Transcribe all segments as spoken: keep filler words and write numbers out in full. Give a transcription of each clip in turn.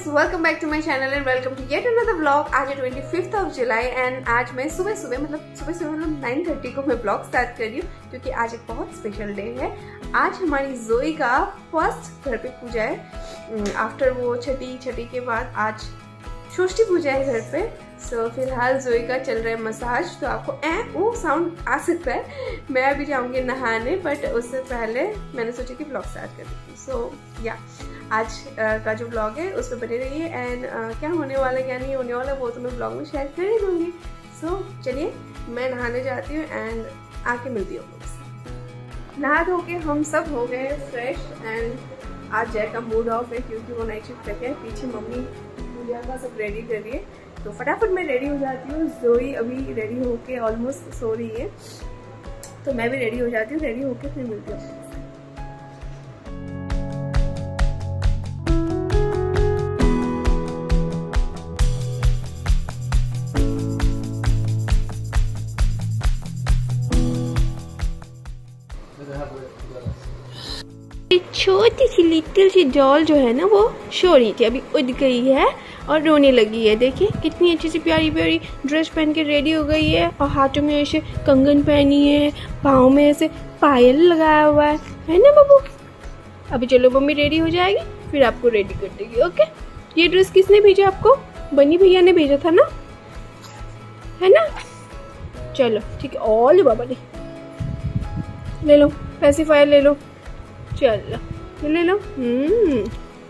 Friends, welcome back to my channel and welcome to yet another vlog. आज है twenty fifth of July and आज मैं सुबह सुबह मतलब सुबह सुबह मतलब नाइन थर्टी को मैं व्लॉग स्टार्ट कर रही हूँ क्योंकि आज एक बहुत स्पेशल डे है। आज हमारी जोई का फर्स्ट घर पे पूजा है आफ्टर वो छठी छठी के बाद आज षष्ठी पूजा है घर पे। सो so, फिलहाल जोई का चल रहा है मसाज, तो आपको ए वो साउंड आ सकता है। मैं अभी जाऊंगी नहाने, बट उससे पहले मैंने सोचा कि ब्लॉग स्टार्ट कर देती हूँ। सो या आज uh, का जो ब्लॉग है उस पर बने रहिए एंड uh, क्या होने वाला क्या नहीं होने वाला वो तो मैं ब्लॉग में शेयर कर ही दूँगी। सो so, चलिए मैं नहाने जाती हूँ एंड आके मिलती हूँ लोग से। नहा धो के हम सब हो गए फ्रेश एंड आज जय का मूड ऑफ है क्योंकि वो नाइट शिफ्ट करके पीछे मम्मी पूजा का सब रेडी कर रही है, तो फटाफट मैं रेडी हो जाती हूँ। जोई अभी रेडी होके ऑलमोस्ट सो रही है, तो मैं भी रेडी हो जाती हूँ। रेडी होके फिर मिलती हूँ। छोटी सी लिटिल सी डॉल जो है ना वो सो रही थी, अभी उड़ गई है और रोने लगी है। देखिए कितनी अच्छी सी प्यारी प्यारी ड्रेस पहन के रेडी हो गई है और हाथों में ऐसे कंगन पहनी है, पाँव में ऐसे पायल लगाया हुआ है, है ना बाबू। अभी चलो मम्मी रेडी हो जाएगी फिर आपको रेडी कर देगी। ओके, ये ड्रेस किसने भेजा आपको? बनी भैया ने भेजा था ना, है ना। चलो ठीक है, ऑल बाबा ने ले लो, पैसिफायर ले लो, चलो ले लो। हम्म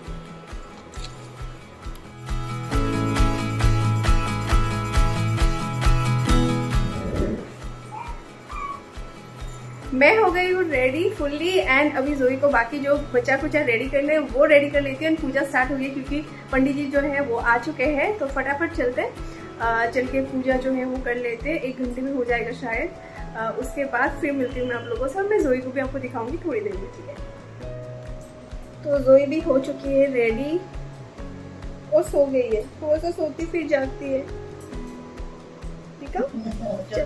मैं हो गई हूँ रेडी फुल्ली एंड अभी जोई को बाकी जो बचा कुचा रेडी करने वो रेडी कर लेती है। पूजा स्टार्ट हो गई क्योंकि पंडित जी जो है वो आ चुके हैं, तो फटाफट चलते हैं, चल के पूजा जो है वो कर लेते हैं। एक घंटे में हो जाएगा शायद। आ, उसके बाद फिर मिलती हूँ मैं आप लोगों से और मैं जोई को भी आपको दिखाऊंगी थोड़ी देर में, ठीक है। तो जोई भी हो चुकी है रेडी और सो गई है, थोड़ा सा सोती फिर जागती है, ठीक है।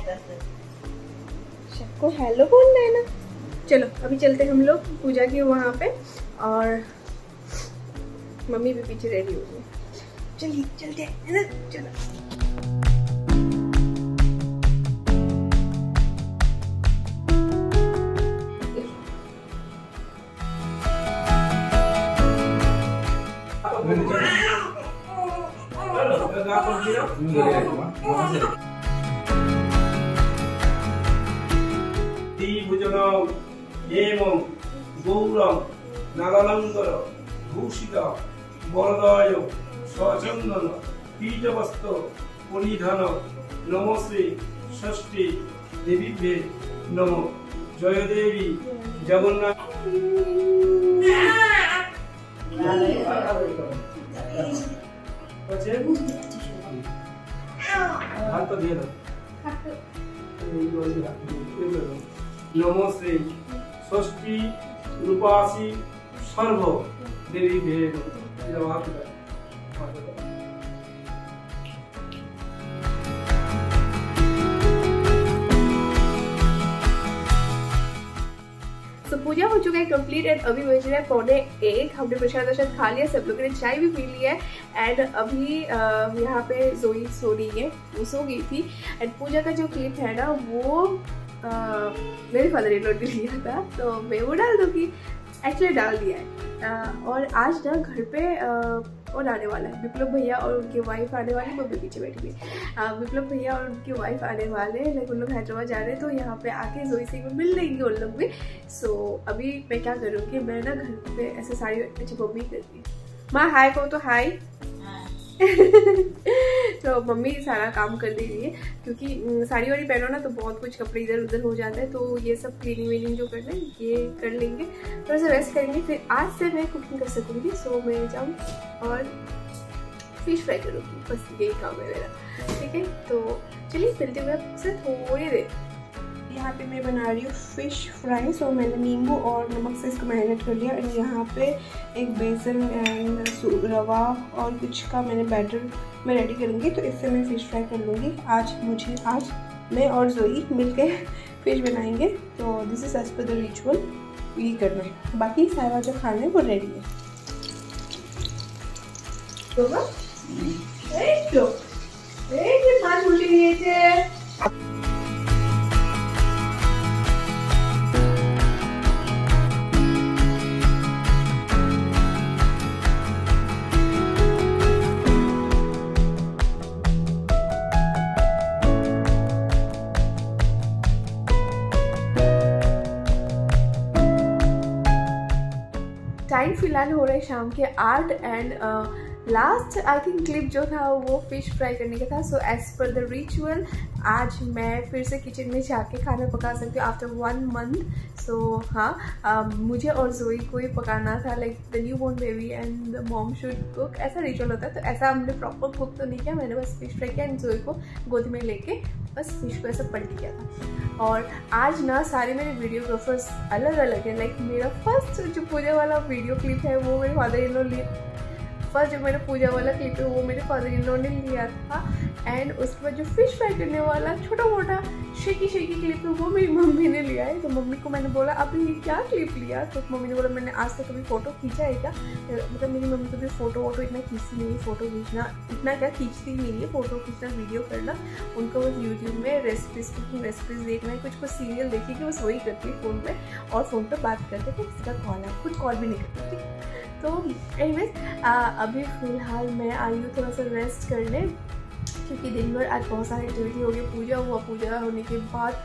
सबको हेलो बोलना है ना। चलो अभी चलते हम लोग पूजा की वहाँ पे और मम्मी भी पीछे रेडी हो गई। चलिए चलते हैं ना, चलो। एवं गौरम नागालंगर भूषित वरदाय स्वचंदन पीठवस्त्र परिधान नमस्ते षष्ठी देवीभ्ये नमो। जय देवी जगन्नाथ। नमस्ते षष्ठी रूपासी सर्व देवी भेद। तो पूजा हो चुका है कंप्लीट एंड अभी बज रहा है पौने एक। हमने प्रसाद वसाद खा लिया, सब लोगों ने चाय भी पी ली है एंड अभी यहाँ पे जोई सो रही है, वो सो गई थी। एंड पूजा का जो क्लिप है ना वो Uh, मेरे फादर इन लॉ ने लिया था, तो मैं वो डाल दूँगी, एक्चुअली डाल दिया है। uh, और आज ना घर पे uh, और आने वाला है विप्लव भैया और उनके वाइफ आने वाले, मम्मी पीछे बैठी हुई। uh, विप्लव भैया और उनके वाइफ आने वाले, लाइक उन लोग हैदराबाद जा रहे हैं, तो यहाँ पे आके जोई से मिल लेंगे उन लोग भी। सो so, अभी मैं क्या करूँगी, मैं ना घर पे ऐसे साड़ी अच्छी मम्मी करती है। माँ हाय को तो हाय। तो मम्मी सारा काम कर दे रही है क्योंकि साड़ी वाड़ी पहनो ना तो बहुत कुछ कपड़े इधर उधर हो जाते हैं, तो ये सब क्लीनिंग वीनिंग जो करना है ये कर लेंगे, थोड़ा सा रेस्ट करेंगे, फिर आज से मैं कुकिंग कर सकूंगी। सो मैं जाऊँ और फिश फ्राई करूँगी, बस यही काम है मेरा, ठीक है। तो चलिए मिलते हुए आपसे थोड़ी देर। यहाँ पे मैं बना रही हूँ फिश फ्राई। सो मैंने नींबू और नमक से इसको मैरिनेट कर लिया एंड यहाँ पे एक बेसन एंड रवा और कुछ का मैंने बैटर मैं रेडी करूँगी, तो इससे मैं फ़िश फ्राई कर लूँगी। आज मुझे आज मैं और जोई मिलके फिश बनाएंगे, तो this is as per the ritual, यही करना है। बाकी सारा जो खाना है वो रेडी है। Coba? Eh, coba. Eh, dia malu dia je. Time फिलहाल हो रहा है शाम के आठ and last I think clip जो था वो फिश फ्राई करने का था। So as per the ritual आज मैं फिर से किचन में जाके खाना पका सकती हूँ आफ्टर वन मंथ। सो हाँ, uh, मुझे और जोई को ही पकाना था, like the newborn baby and the mom should cook, ऐसा रिचुअल होता है। तो ऐसा हमने प्रॉपर कुक तो नहीं किया, मैंने बस फिश फ्राई किया एंड जोई को गोद में लेके बस फिश को ऐसा पलट किया था। और आज ना सारे मेरे वीडियोग्राफर्स अलग अलग हैं, लाइक मेरा फर्स्ट जो पूजा वाला वीडियो क्लिप है वो मेरे फादर इन लॉ लिए फर्स्ट जो मेरा पूजा वाला क्लिप है वो मेरे फादर इन लॉ ने लिया था। एंड उसके बाद जो फिश फ्राई करने वाला छोटा मोटा शेकी शेकी क्लिप है वो मेरी मम्मी ने लिया है। तो मम्मी को मैंने बोला अभी ये क्या क्लिप लिया, तो मम्मी ने बोला मैंने आज तक कभी फ़ोटो खींचा है क्या, मतलब मेरी मम्मी कभी फ़ोटो वोटो इतना खींचती नहीं है, फ़ोटो खींचना इतना क्या खींचती नहीं है, फ़ोटो खींचना वीडियो करना उनको बस यूट्यूब में रेसिपीज कुकिंग रेसिपीज देखना है, कुछ कुछ सीरियल देखिए कि बस वही करती है फ़ोन में और फ़ोन पर बात करते थे, किसी का कॉल है, खुद कॉल भी नहीं करती। ठीक, तो एनीवेज अभी फ़िलहाल मैं आई हूँ थोड़ा सा रेस्ट करने, क्योंकि दिन भर आज बहुत सारी एक्टिविटी हो गई। पूजा हुआ, पूजा होने के बाद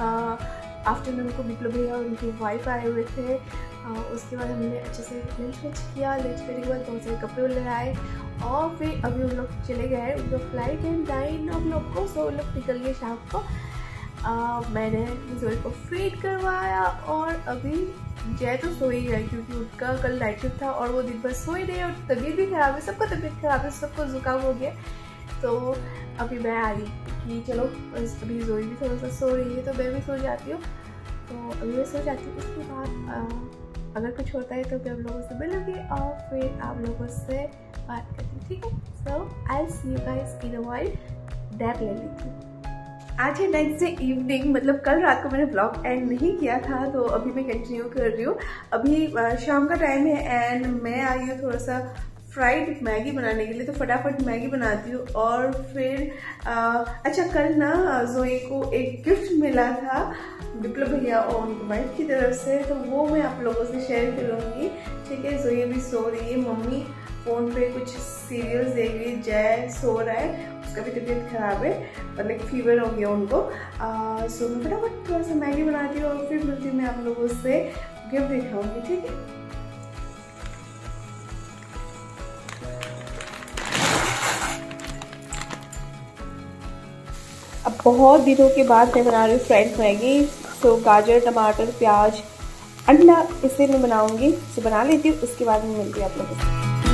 आफ्टरनून को विप्लव भैया और उनकी वाइफ आए हुए थे। आ, उसके बाद हमने अच्छे से लंच वंच किया, लंच करने के बाद बहुत सारे कपड़े लगाए और फिर अभी उन लोग चले गए, उनका फ्लाइट है नाइन ओ क्लॉक को, सो उन लोग निकल गए शाम को। आ, मैंने जोई को फीड करवाया और अभी जय तो सो ही गए क्योंकि उसका कल नाइट शिफ्ट था और वो दिन भर सो ही रहे और तबीयत भी ख़राब है, सबको तबीयत ख़राब है, सबको जुकाम हो गया। तो अभी मैं आई कि चलो अभी जोई भी थोड़ा सा सो रही है तो मैं भी सो जाती हूँ, तो अभी मैं सो जाती हूँ। उसके बाद अगर कुछ होता है तो मैं आप लोगों से मिलूँगी और फिर आप लोगों से बात करती हूँ, ठीक है। So I see you guys in a while. डैप ले लेती हूँ। आज है नेक्स्ट डे इवनिंग, मतलब कल रात को मैंने ब्लॉग एंड नहीं किया था तो अभी मैं कंटिन्यू कर रही हूँ। अभी शाम का टाइम है एंड मैं आई हूँ थोड़ा सा फ्राइड मैगी बनाने के लिए, तो फटाफट मैगी बनाती हूँ। और फिर आ, अच्छा कल ना जोई को एक गिफ्ट मिला था विप्लव भैया और उनकी वाइफ की तरफ से, तो वो मैं आप लोगों से शेयर करूँगी, ठीक है। जोई अभी सो रही है, मम्मी फ़ोन पे कुछ सीरियल्स देख रही, जय सो रहा है, उसका भी तबीयत ख़राब है, मतलब फीवर हो गया उनको। सो मैं फटाफट थोड़ा सा मैगी बनाती हूँ और फिर मिलती हूँ मैं आप लोगों से गिफ्ट दिखाऊंगी, ठीक है। अब बहुत दिनों के बाद मैं बना रही हूँ फ्राइड मैगी। सो गाजर, टमाटर, प्याज, अंडा इसे मैं बनाऊंगी, इसे बना लेती हूँ, उसके बाद मैं मिलती हूँ आप लोगों से।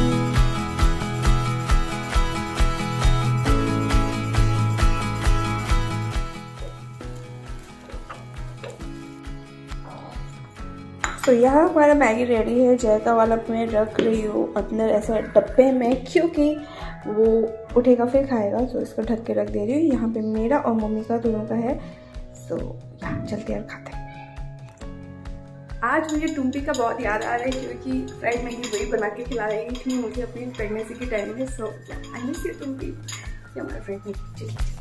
तो यहाँ हमारा मैगी रेडी है। जय का वाला मैं रख रही हूँ अंदर ऐसे डब्बे में, क्योंकि वो उठेगा फिर खाएगा, तो इसको ढक के रख दे रही हूँ। यहाँ पे मेरा और मम्मी का दोनों का है। सो यहाँ चलते हैं और खाते हैं। आज मुझे टुम्पी का बहुत याद आ रहा है क्योंकि फ्राइड मैगी वही बना के खिला रही थी मुझे अपनी प्रेगनेंसी के टाइम में। सो आई मिस यू टुम्पी, हमारा फ्राइड मैगी।